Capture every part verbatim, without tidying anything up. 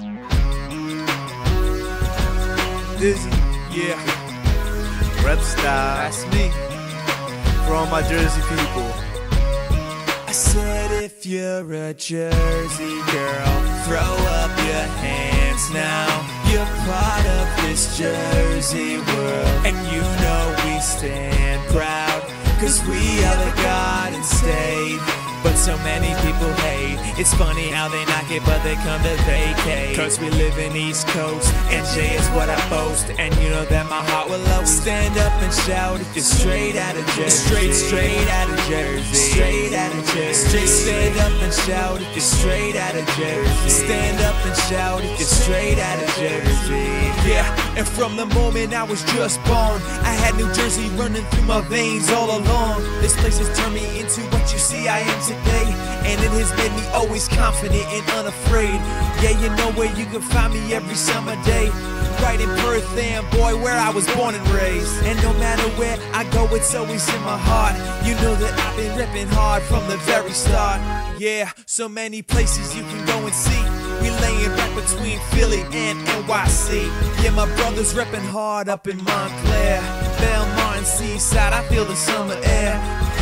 Dizzy, yeah. Rep style, that's me. For all my Jersey people. I said if you're a Jersey girl, throw up your hands now. You're part of this Jersey world, and you know we stand proud, cause we are the Garden State. But so many people hate. It's funny how they knock it, but they come to vacate. Cause we live in East Coast, and J is what I boast. And you know that my heart will always stand up and shout if you're straight out of Jersey. Straight, straight out of Jersey. Straight out of Jersey. Straight, stand up and shout if you're straight out of Jersey. Stand up and shout if you're straight out of Jersey. Yeah, and from the moment I was just born, I had New Jersey running through my veins all along. This place has turned me into what you see I am today, and it has made me always confident and unafraid. Yeah, you know where you can find me every summer day, right in Perth, damn boy, where I was born and raised. And no matter where I go, it's always in my heart. You know that I've been ripping hard from the very start. Yeah, so many places you can go and see. We laying right between Philly and N Y C. Yeah, my brother's repping hard up in Montclair, Belmont and Seaside. I feel the summer air.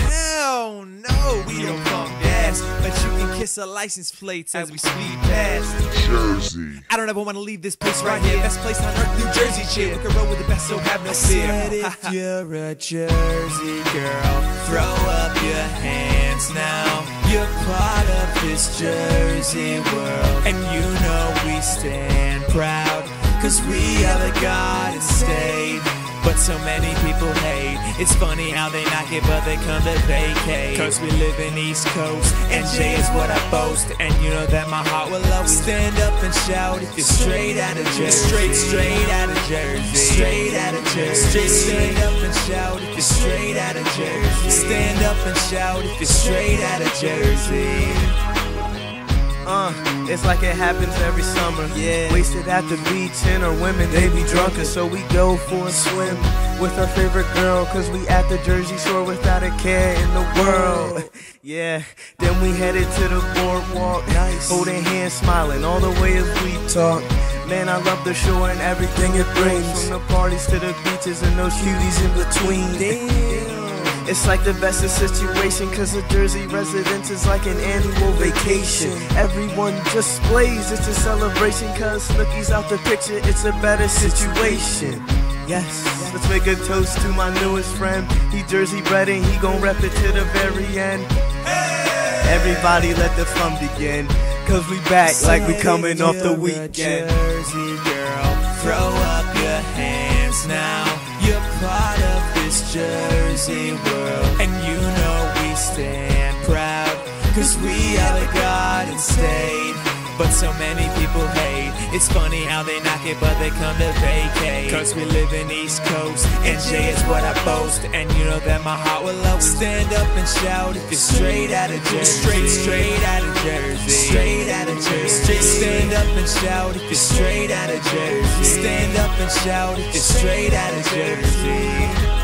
Hell no, we don't pump gas, but you can kiss our license plates as we speed past Jersey. I don't ever want to leave this place right here. Best place on earth, New Jersey chill. We can roll with the best, so have no fear. If you're a Jersey girl, throw up your hands now. You're part of this Jersey world, and you know we stand proud, cause we are the Garden State. But so many people hate. It's funny how they knock it, but they come to vacate. Cause we live in East Coast, and J is what I boast. And you know that my heart will always stand up and shout if you're straight out of Jersey. Straight, straight out of Jersey. Straight out of Jersey. Straight, stand up and shout if you're straight out of Jersey. Stand up and shout if you're straight out of Jersey. Uh, it's like it happens every summer. Yeah. Wasted at the beach and our women, they be drunker. So we go for a swim with our favorite girl, cause we at the Jersey Shore without a care in the world. Yeah, then we headed to the boardwalk, nice. Holding hands, smiling all the way as we talk. Man, I love the shore and everything it brings, from the parties to the beaches and those cuties in between. Damn. It's like the best of situation, cause a Jersey residence is like an annual vacation. Everyone just plays, it's a celebration, cause Snooki's out the picture, it's a better situation. Yes, let's make a toast to my newest friend. He Jersey bred and he gon' rep it to the very end. Everybody let the fun begin, cause we back like we coming off the weekend. Jersey girl, throw up your hands now. You're part of this Jersey world, and you know we stand proud, cause we are the Garden State. But so many people hate. It's funny how they knock it, but they come to vacate. Cause we live in East Coast, and J is what I boast. And you know that my heart will always stand up and shout if you're straight out of Jersey. Straight, straight out of Jersey. Straight out of Jersey. Straight, stand up and shout if you're straight out of Jersey. Stand up and shout if you're straight out of Jersey.